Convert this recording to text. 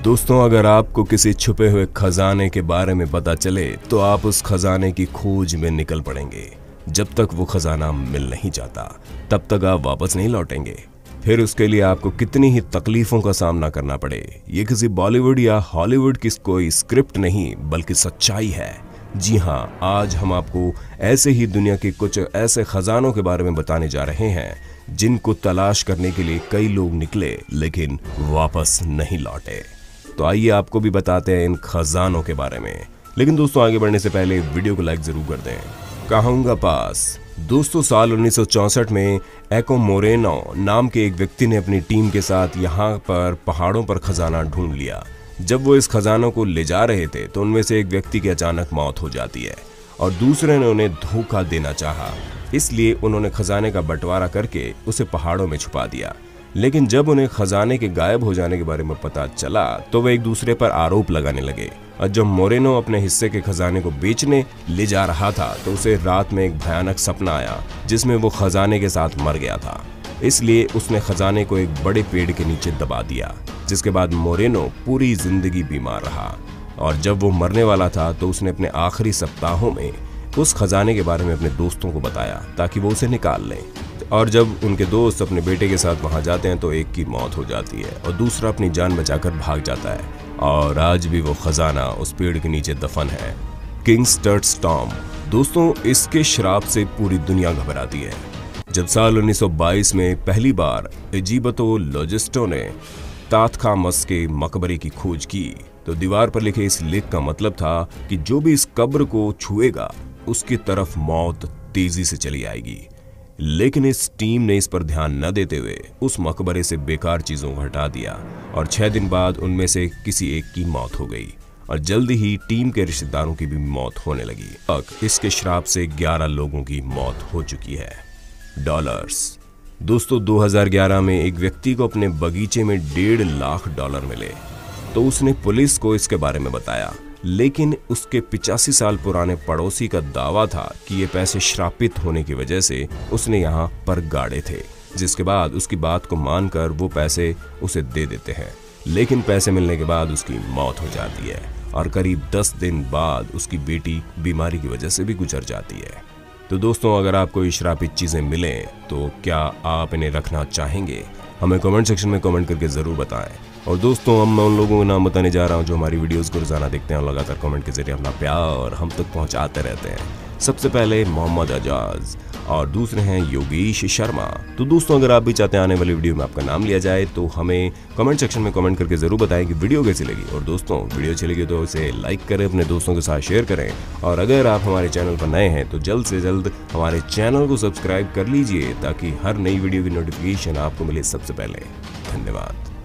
दोस्तों, अगर आपको किसी छुपे हुए खजाने के बारे में पता चले तो आप उस खजाने की खोज में निकल पड़ेंगे। जब तक वो खजाना मिल नहीं जाता तब तक आप वापस नहीं लौटेंगे। फिर उसके लिए आपको कितनी ही तकलीफों का सामना करना पड़े। ये किसी बॉलीवुड या हॉलीवुड की कोई स्क्रिप्ट नहीं बल्कि सच्चाई है। जी हाँ, आज हम आपको ऐसे ही दुनिया के कुछ ऐसे खजानों के बारे में बताने जा रहे हैं जिनको तलाश करने के लिए कई लोग निकले लेकिन वापस नहीं लौटे। तो आइए आपको भी बताते हैं इन खजानों के बारे में। लेकिन दोस्तों, आगे बढ़ने से पहले वीडियो को लाइक जरूर कर दें। कहूंगा पास दोस्तों, साल 1964 में एको मोरेनो नाम के एक व्यक्ति ने अपनी टीम के साथ यहाँ पर पहाड़ों पर खजाना ढूंढ लिया। जब वो इस खजानों को ले जा रहे थे तो उनमें से एक व्यक्ति की अचानक मौत हो जाती है और दूसरे ने उन्हें धोखा देना चाहा। इसलिए उन्होंने खजाने का बंटवारा करके उसे पहाड़ों में छुपा दिया। लेकिन जब उन्हें खजाने के गायब हो जाने के बारे में पता चला तो वे एक दूसरे पर आरोप लगाने लगे। और जब मोरेनो अपने हिस्से के खजाने को बेचने ले जा रहा था तो उसे रात में एक भयानक सपना आया जिसमें वो खजाने के साथ मर गया था। इसलिए उसने खजाने को एक बड़े पेड़ के नीचे दबा दिया, जिसके बाद मोरेनो पूरी जिंदगी बीमार रहा। और जब वो मरने वाला था तो उसने अपने आखिरी सप्ताहों में उस खजाने के बारे में अपने दोस्तों को बताया ताकि वो उसे निकाल लें। और जब उनके दोस्त अपने बेटे के साथ वहां जाते हैं तो एक की मौत हो जाती है और दूसरा अपनी जान बचाकर भाग जाता है। और आज भी वो खजाना उस पेड़ के नीचे दफन है। किंग्स टर्ट्स टॉम दोस्तों, इसके श्राप से पूरी दुनिया घबराती है। जब साल 1922 में पहली बार इजिप्टोलॉजिस्टों ने तातखामस के मकबरे की खोज की तो दीवार पर लिखे इस लेख का मतलब था कि जो भी इस कब्र को छुएगा उसकी तरफ मौत तेजी से चली आएगी। लेकिन इस टीम ने इस पर ध्यान न देते हुए उस मकबरे से बेकार चीजों को हटा दिया और 6 दिन बाद उनमें से किसी एक की मौत हो गई और जल्दी ही टीम के रिश्तेदारों की भी मौत होने लगी। अब इसके श्राप से 11 लोगों की मौत हो चुकी है। डॉलर्स दोस्तों, 2011 में एक व्यक्ति को अपने बगीचे में $1.5 लाख मिले तो उसने पुलिस को इसके बारे में बताया। लेकिन उसके 85 साल पुराने पड़ोसी का दावा था कि ये पैसे श्रापित होने की वजह से उसने यहाँ पर गाड़े थे, जिसके बाद उसकी बात को मानकर वो पैसे उसे दे देते हैं। लेकिन पैसे मिलने के बाद उसकी मौत हो जाती है और करीब 10 दिन बाद उसकी बेटी बीमारी की वजह से भी गुजर जाती है। तो दोस्तों, अगर आपको ये श्रापित चीजें मिलें तो क्या आप इन्हें रखना चाहेंगे? हमें कमेंट सेक्शन में कमेंट करके जरूर बताएं। और दोस्तों, मैं उन लोगों के नाम बताने जा रहा हूं जो हमारी वीडियोस को रोजाना देखते हैं और लगातार कमेंट के जरिए अपना प्यार हम तक पहुंचाते रहते हैं। सबसे पहले मोहम्मद एजाज और दूसरे हैं योगेश शर्मा। तो दोस्तों, अगर आप भी चाहते हैं आने वाली वीडियो में आपका नाम लिया जाए तो हमें कमेंट सेक्शन में कमेंट करके जरूर बताएं कि वीडियो कैसी लगी। और दोस्तों, वीडियो अच्छी लगी तो इसे लाइक करें, अपने दोस्तों के साथ शेयर करें। और अगर आप हमारे चैनल पर नए हैं तो जल्द से जल्द हमारे चैनल को सब्सक्राइब कर लीजिए ताकि हर नई वीडियो की नोटिफिकेशन आपको मिले सबसे पहले। धन्यवाद।